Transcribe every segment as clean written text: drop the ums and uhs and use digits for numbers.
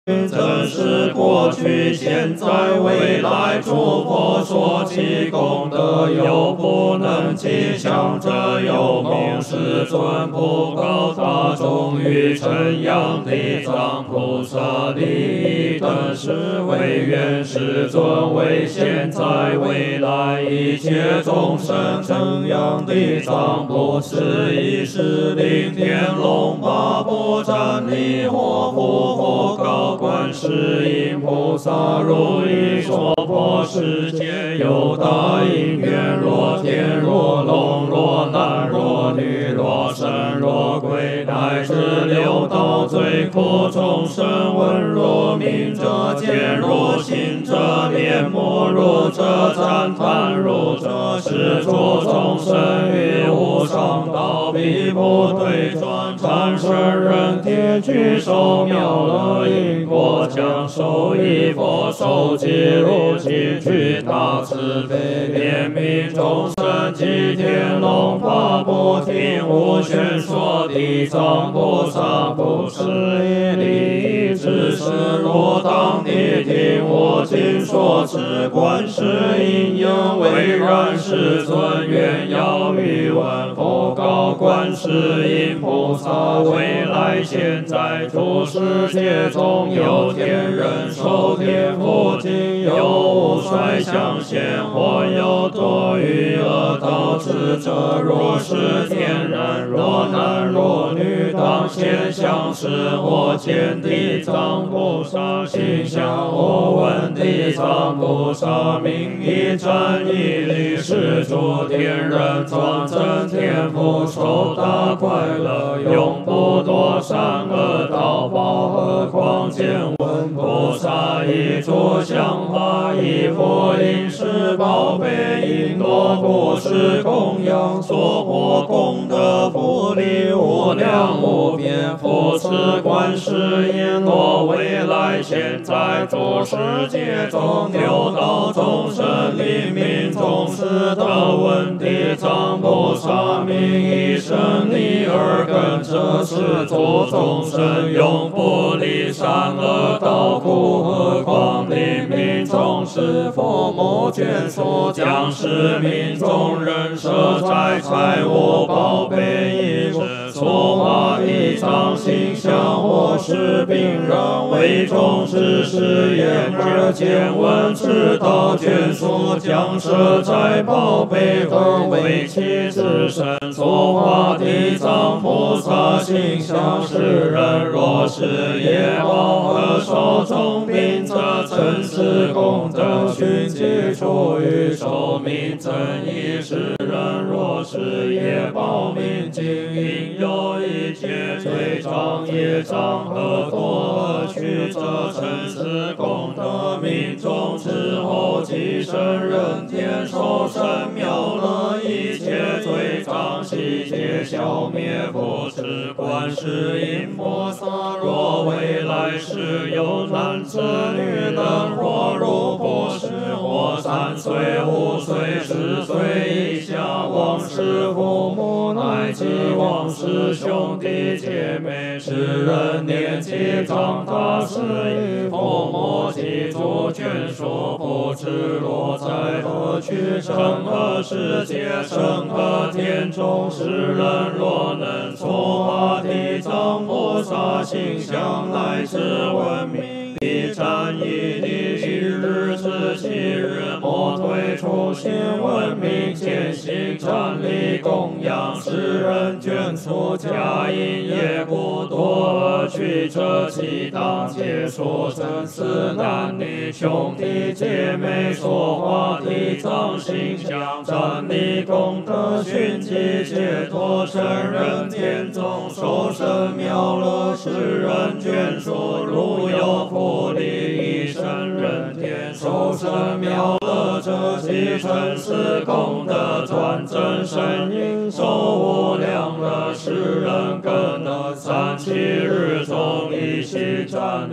真是过去、现在、未来，诸佛所起功德，有不能及，向者有名世尊，普告大众于称扬地藏菩萨利益等是为愿世尊，为现在、未来一切众生称扬地藏菩萨一时令天龙八部战力或复或高观世音菩萨如意说婆世界有大因缘，若天若龙若男若女若神若鬼，乃至六道最苦众生，闻若明者见，若信者念，莫若者赞叹，如者是诸众生于无上道彼不退转，禅圣人天具手妙乐因果，将受益佛受记如今具大慈悲，怜悯众生及天龙八部听无宣说地藏菩萨不是以利益之事，若当地听我今说之观世音应为然世尊，愿要欲闻佛告观世音菩萨，未来现在诸世界中有天人受天福经，有无衰相现，或有多余恶道之者，若是天人，若男若女，当现相识，或见地藏菩萨形象，或闻地藏菩萨名义，瞻以礼是诸天人转增天福，受大快乐，永不堕三恶道，何况见闻菩萨以诸香花以佛因是宝贝，因多不是供养，所获功德福利无量无边，复次观世音若未来现在诸世界中六道众生黎明众士得闻地藏菩萨名以生利而根，这是诸众生永不离三恶道苦，何况黎明众士佛摩眷属，将是民众人舍在财物宝贝一说法地藏形象，或是病人为众士是眼而见闻知道眷属，将舍在宝贝而为其之身，说法地藏菩萨形象，世人若是业报和受重病者，曾是功德寻迹处于寿命增益，世人若是业报命尽，应有一切罪障业障和多恶趣者，曾是功德命中之后即生人天，受生妙乐，一切罪障悉皆消灭，不知观世音菩萨若未来世有男子女等，若如不是或3岁、5岁、10岁以下，往世父母乃及往世兄弟姐妹，世人年纪长大时，以佛摩记诸眷属，不知落在何趣，成何世界，成何天中，世人若能说法地藏菩萨形象，乃至闻名必瞻以礼，一日至7日，莫退初心，闻名见行瞻礼供养，世人眷属，假因业故多恶趣者，其当皆说真是男女兄弟姐妹，说法地藏形象，瞻礼功德寻迹解脱，生人天中受生妙乐，世人眷属，如有福利，一生人天受生妙乐者，即成是功德转增身应受无量乐，世人更得3、7日中一心瞻礼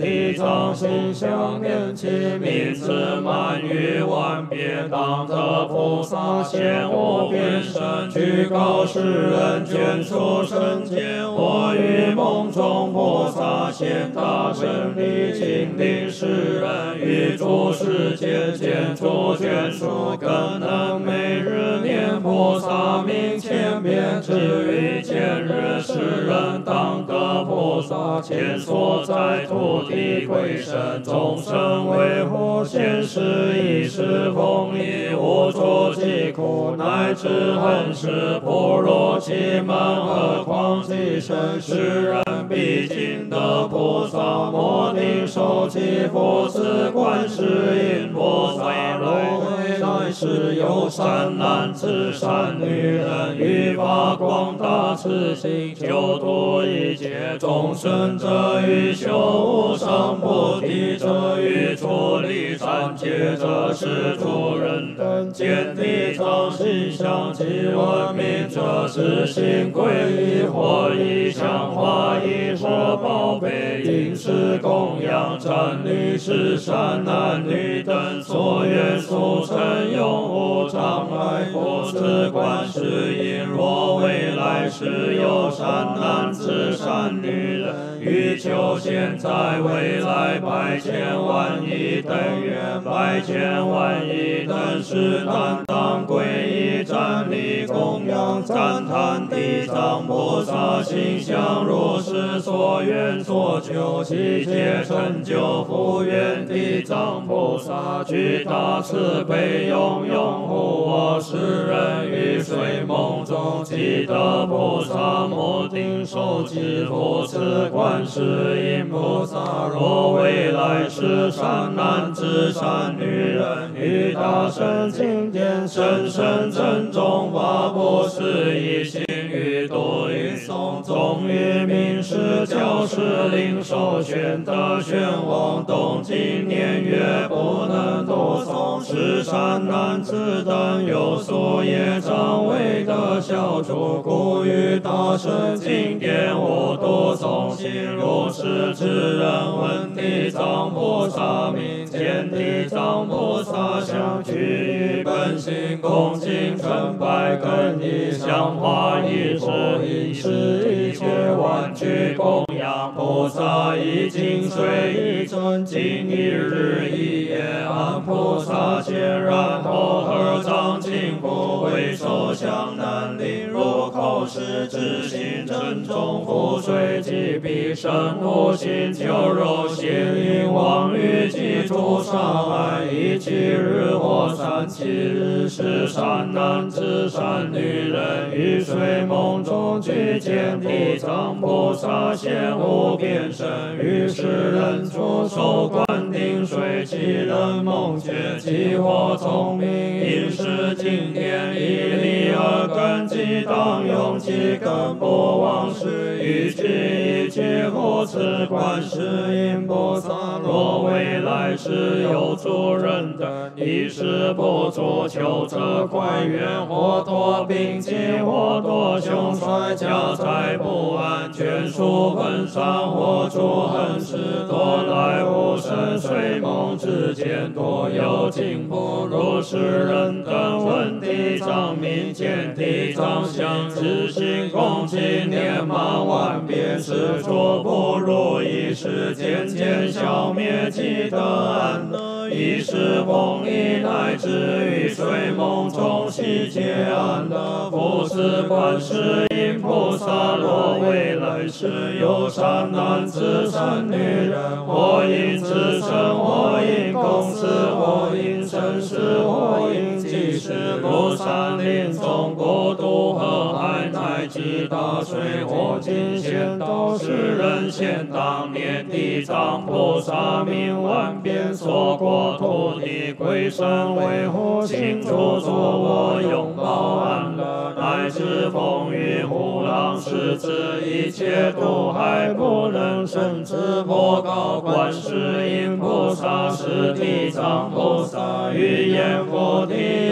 地藏形象念其名字满于万别当得菩萨现我变身，居高世人眷属圣洁。我于梦中菩萨现大神力尽力世人，于诸世界见诸眷属，更能每日念菩萨名千遍。至于见日世人当得菩萨前所在土地鬼神众生为护现世一时风力无诸疾苦乃至恒世般若其门，何况其身世人必尽得菩萨摩顶受其福慈观世音菩萨。若未来世有善男子善女人，于发光大慈心，救度一切众生者，于修无上菩提者，于处理三界者，是诸人等见地藏形象及闻名者，是心皈依或以香花衣或宝贝饮食供养瞻礼是善男女等所愿速成永无障碍。佛慈观世音，若未来世有善男子善女人，于求现在未来百千万亿等愿百千万亿等是担当皈依瞻礼供养赞叹地藏菩萨形象，如是所愿所求悉皆成就。福愿地藏菩萨具大慈悲，永拥护我世人于睡梦中即得菩萨摩顶受记福慈观世音菩萨。若未来世善男子善女人，于大圣经典深深正宗法布施一心，于多于诵终于明示教示领受宣德宣王动经年月不能读诵，是善男子等有所业障未得消除，故于大圣经典无读诵心。如是之人闻地藏菩萨名，见地藏菩萨相，具于本心恭敬称拜更以香花衣钵以是一切万具供养菩萨，以净水一尊今一日一夜安菩萨前，然后合掌敬佛为受香南临入口时之心正中覆水即必生无心求肉现因妄语及诸伤害，以七日或37日是善男子善女人，于睡梦中具见地藏菩萨现无变身，于是人出手观定水，其人梦觉即或聪明，因是经典一理而根基当用其根不忘失，于具一切护持观世音菩萨。若未来世有诸人等一时不足，求者快愿或多病疾，或多凶衰，家财不安，眷属分散，或诸横事多来无生，睡梦之间多有惊怖。如是人等闻地藏名，见地藏相，自心恭敬念满万遍，是诸不如意事渐渐消灭，即得安乐，一时风力乃至于睡梦中悉皆安乐。福慈观世音菩萨，若未来世有善男子善女人，或因自身，或因公司，或因生死，或因济世，如山林中国土河海，乃至大水或尽现到世人现当念地藏菩萨名万遍，所过土地归身维护，清除作我拥抱安乐，乃至风雨虎狼狮子一切毒害不能生之佛告观世音菩萨是地藏菩萨，于言佛地有大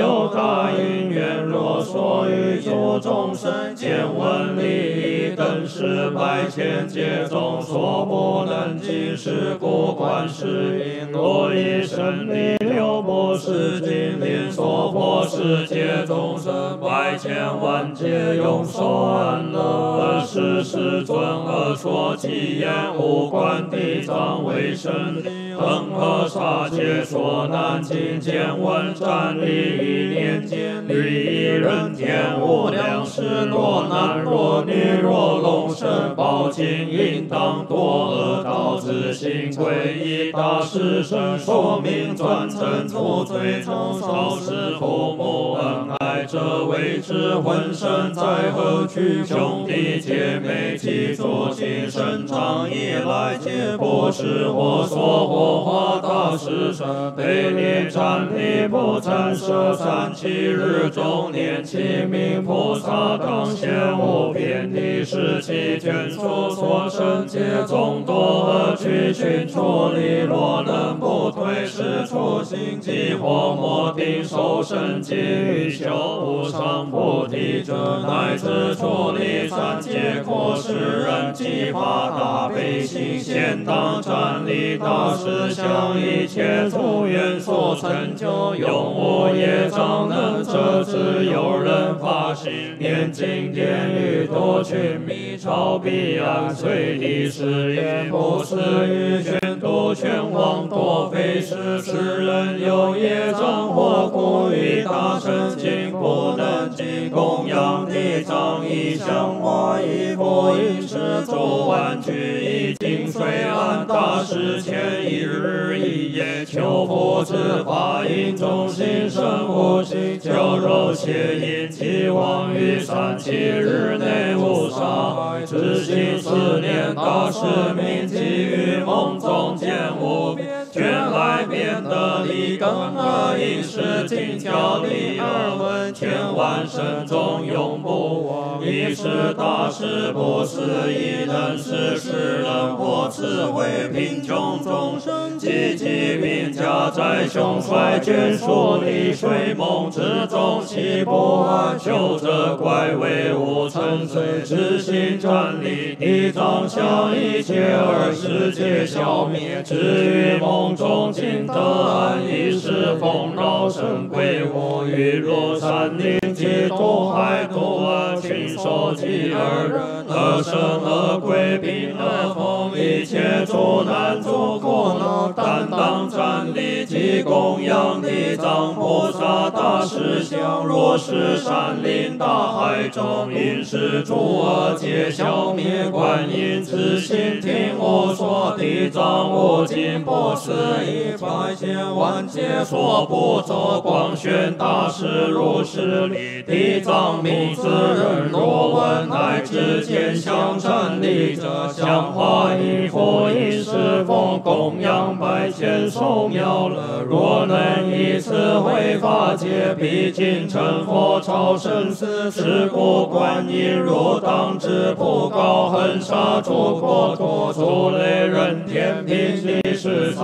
大因缘，若说欲救众生，见闻利益等事百千劫中所不能尽，是故观世音若以胜利六波世经令说破世界众生百千万劫永受安乐。世尊而说其言，无观地藏为胜利，恒河沙界所难尽，见闻战利一念间，利益人天无量世，若男若女若龙生宝金，应当多恶道自行皈依大师身，说明转成除罪从少时父母恩爱者为之浑身在何去？兄弟姐妹记住今生长以来，皆不是我所活化大师身，悲力战力不暂舍37日中念其名菩萨当现无边地是其眷属所生界众多恶趣群处理，若能不退是处心即或莫定受生即欲修无上菩提者，乃至处理三界过世人，即发大悲心，现当站立大师向一切诸愿所成就，永无业障能遮止。有人发心念经典语，多群迷朝彼岸，随地是也不是欲劝度劝往，多非是世人有业障或故于大乘经不能尽供养地藏一香花一佛一世诸万具一经随安大师前一日一夜求佛之法音中心生无心求肉邪淫其妄于37日内无杀害，只心思念大师名，即于梦中见无边，卷来变得一根而一时尽教力而闻，千万生中永不忘。一是大师不思议，能使世人获智慧，贫穷众生积疾病家在雄帅眷属里，睡梦之中其不安，修者怪为无尘随，知心战力地藏向一切而世界消灭，至于梦中尽得安，一时丰饶神归我，欲入山林及渡海渡恶群受其二人，而生而归平而丰，一切诸难诸苦恼，担当站立及供养地藏菩萨大师像，若是山林大海中，应是诸恶皆消灭。观音自心听我说，地藏无尽不思议，百千万劫所不作光宣大师如是理，地藏名字人若闻，乃至见相站立者，香花一佛一世奉供养百千寿妙乐，若能以此为法界，必尽成佛超生死。是故观音如当知普告恒沙诸国土，诸类人天平地是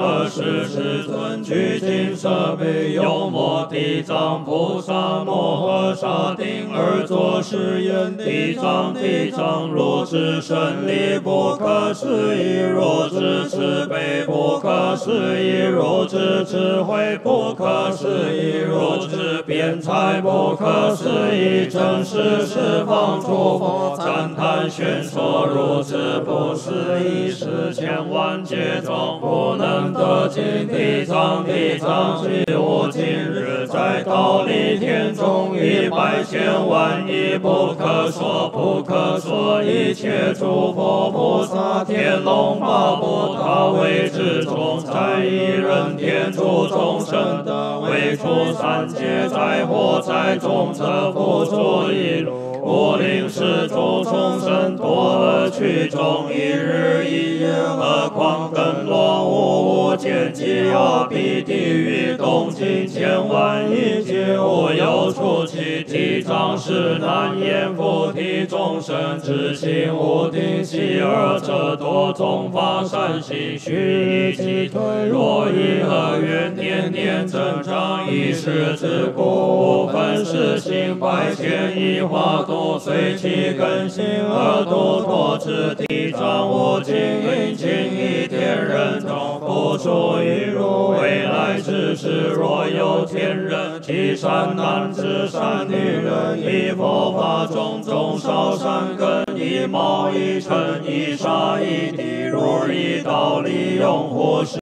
320世尊具尽设备，有摩地藏菩萨摩诃萨顶而作是言，地藏地藏如知胜利不可思议，如知慈悲不可思议，如知智慧不可思议，如知辩才不可思议，正是十方诸佛赞叹宣说，如知不思议是千万劫中不能得尽，地藏地藏即无尽日，在忉利天中以百千万亿不可说不可说一切诸佛菩萨天龙八部大为之中，在一人天诸众生的为出三界，在火灾中则不出一路，无令是诸众生多恶趣中一日一夜，何况更落无无见机要必地狱动静千万亿劫无有出其体障是难言菩提众生之心无定息而者多种法善行须以其退若以何缘念念增长以是之故无分是心百千亿化度随其根性而度脱之体障无尽因尽一天人中不出一入未来之事若有天人其善男子善女人以佛法种种少善根以貌以尘以杀以地如以道利用护世